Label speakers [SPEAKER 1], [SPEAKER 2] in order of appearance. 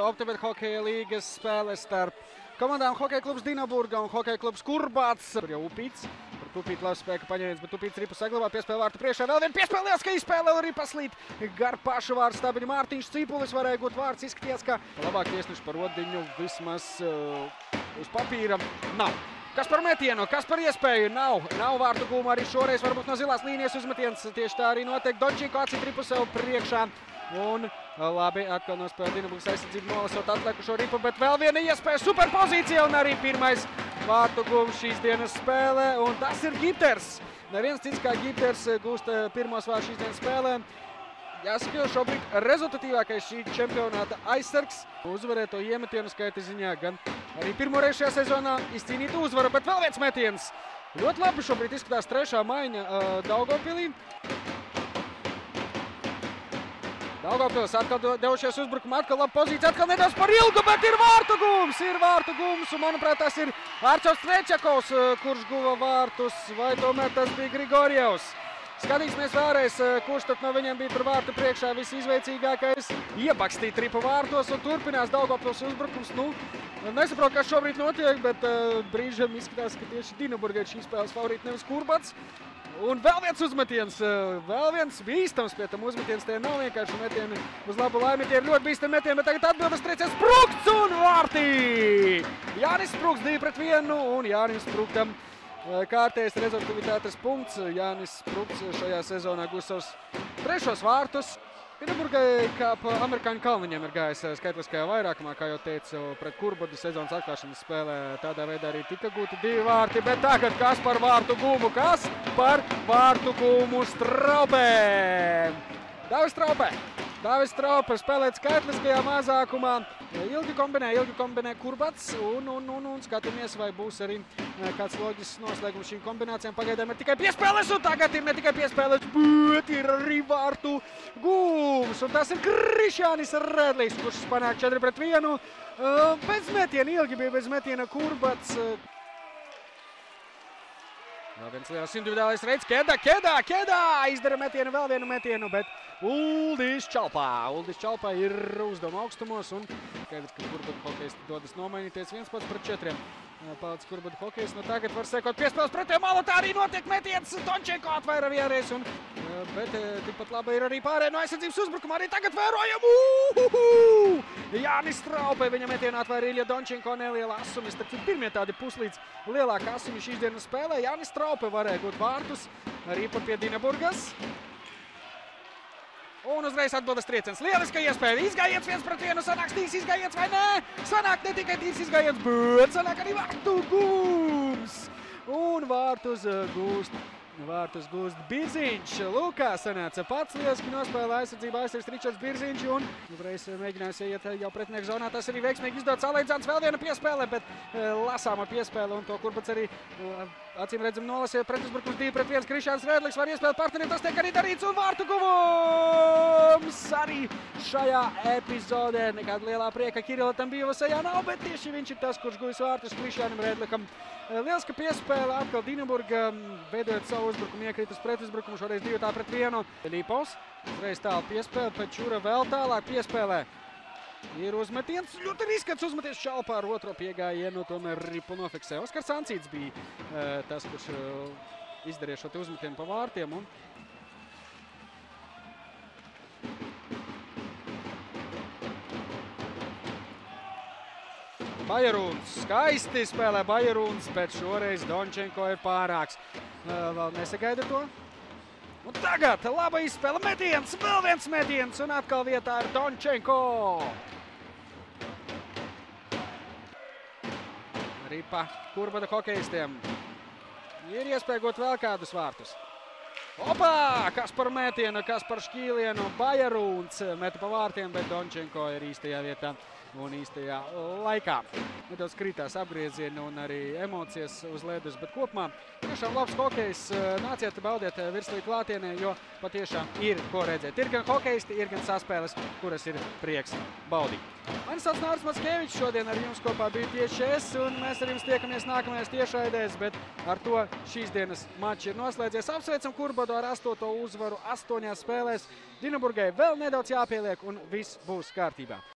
[SPEAKER 1] Optibet hokeja līgas spēles starp komandām Hokeja klubs Dinaburga un Hokeja klubs Kurbats. Tur jau Upīts. Par Upītu labs spēka paņēmiens, bet Upīts ripu saglabā, piespēle vārtu priekšā. Vēl vien piespēle, lieliska izspēle, arī paslīt gar pašu vārtu stabiņu. Mārtiņš Cipulis varēja gūt vārds, izskatījās, ka labāk tiesneši par Odiņu vismaz uz papīra nav. Kas par metienu, kas par iespēju? Nav vārtu gūma arī šoreiz, varbūt no zilās līnijas uzmetiens. Tieši tā arī notiek. Dončīko acīt ripu sev priekšā. Un labi, atkal nospēlē Dinaburgas aizsardzību nolasot atlikušo ripu, bet vēl viena iespēja, superpozīcija un arī pirmais vārtu gūms šīs dienas spēlē. Un tas ir Gipters. Neviens cits kā Gipters gūst pirmos vārtus šīs dienas spēlē. Jāsaka, jau šobrīd rezultatīvākais šī čempionāta aizsargs. Uzvarēto iemetienu skaita ziņā gan arī pirmoreiz šajā sezonā izcīnīta uzvara, bet vēl viens metiens. Ļoti labi šobrīd izskatās trešā maiņa Daugavpilī. Daugavpils atkal devušies uzbrukuma, atkal laba pozīcija, atkal nedaudz par ilgu, bet ir vārtu gūms, un manuprāt tas ir Arčovs Trečakovs, kurš guva vārtus, vai tomēr tas bija Grigorjevs. Skatīsimies vēlreiz, kurš tad no viņiem bija tur vārtu priekšā visizveicīgākais. Iebakstīt ripu vārtos un turpinās Daugavpils uzbrukums. Nesaprotu, kas šobrīd notiek, bet brīžam izskatās, ka tieši Dinaburga ir šīs spēles favorīti, nevis Kurbats. Un vēl viens uzmetiens, vēl viens bīstams pie tam uzmetiens, tie nav vienkārši metieni uz labu laimi, tie ir ļoti bīstami metieni, bet tagad atbildes trieciens Sprukts un vārtī! Jānis Sprukts 2-1 un Jānis Spruktam kārtējs rezultatīvitātes punkts. Jānis Sprukts šajā sezonā gūs savus trešos vārtus. Dinaburgai kā pa amerikāņu kalniņiem ir gājis skaitliskajā vairākumā, kā jau teicu, pret Kurbatu sezonas atklāšanas spēlē. Tādā veidā arī tika gūti 2 vārti, bet tagad kas par vārtu gūmu? Kas par vārtu gūmu Straupē? Dāvis Straupe spēlēt skaitliskajā mazākumā. Ilgi kombinē Kurbats un skatāmies, vai būs arī kāds loģisks noslēgums šīm kombinācijām. Pagaidām ir tikai piespēles, un tagad ir ne tikai piespēles, bet ir arī vārtu gūms. Un tas ir Krišjānis Rēdlis, kurš panāk 4-1. Bez metiena, ilgi bija bez metiena Kurbats. Vēl viens liels individuālais reids, Kedā izdara metienu, vēl vienu metienu, bet Uldis Čalpā ir uzdevuma augstumos un skaidrs, ka Kurbatu hokejs dodas nomainīties 1-4. Palicis Kurbatu hokejs, tagad var sekot piespēles pretējā malā, tā arī notiek metiens, Dončenko atvaira vienreiz, bet tikpat labi ir arī pārējā no aizsardzības uzbrukuma, arī tagad vērojam, Jānis Straupē, viņa metienā atvaira Ilja Dončenko neliela asumi, starp pirmie tādi puslīdz lielāka asumi šīs dienas spēlē. Jānis Straupē varēja gūt vārtus arī pat pie Dinaburgas. Un uzreiz atbildes trieciens. Lieliska iespēja. Izgājiens 1-1. Sanāks tīrs izgājiens vai nē? Sanāk ne tikai tīrs izgājiens, bet sanāk arī vārtu gūms. Un vārtus gūst Birziņš. Lūkā sanāca pats lieliski nospēlē aizsardzībā aizsargs Ričards Birziņš. Un uzreiz mēģinājās iet jau pretinieku zonā. Tas arī veiksmīgi izdots. Alaidzāns vēl viena piespēle, bet lasāma piespēle. Un to Kurbats arī acīm redzam nolasīja pretuzbrukums 2-1. Krišjānis Rēdlis var iespēlēt partneriem. Tas tiek arī darīts un vārtu guvums arī šajā epizodē. Nekāda lielā prieka Kirilatam Bijevasajā nav, bet tieši viņš ir tas, kurš guvis vārtus Krišjānim Rēdlikam. Lieliska piespēle, atkal Dinaburga veidojot savu uzbrukumu, iekritus pretuzbrukumu, šoreiz 2-1. Līpovs, uzreiz tālu piespēle, Pečura vēl tālāk piespēlē. Ir uzmetiens, ļoti riskants uzmetiens Čalpā ar otro piegājienu, tomēr ripu nofiksē. Oskars Ancīts bija tas, kurš izdarīja šo uzmetienu pa vārtiem. Bajarūns, skaisti spēlē Bajarūns, bet šoreiz Dončenko ir pārāks. Vēl nesagaida to. Un tagad laba izspēle, metiens, vēl viens metiens, un atkal vietā ir Dončenko. Ripa Kurbata hokejistiem. Ir iespēja gūt vēl kādus vārtus. Opā! Kas par metienu, kas par šķīlienu. Bajarūns meta pa vārtiem, bet Dončenko ir īstajā vietā un īstajā laikā. Nedaudz kritās apgriezieni un arī emocijas uz ledus, bet kopumā tiešām labs hokejs. Nāciet, baudiet virslī klātienē, jo patiešām ir ko redzēt. Ir gan hokejisti, ir gan saspēles, kuras ir prieks baudīt. Mani sauc Nāris Mackevičs, šodien ar jums kopā bija tieši es, un mēs ar jums tiekamies nākamajās tiešraidēs, bet ar to šīs dienas mačs ir noslēdzies. Apsveicam Kurbatu ar 8. uzvaru 8 spēlēs. Dinaburgai vēl nedaudz jāpieliek, un viss būs kārtībā.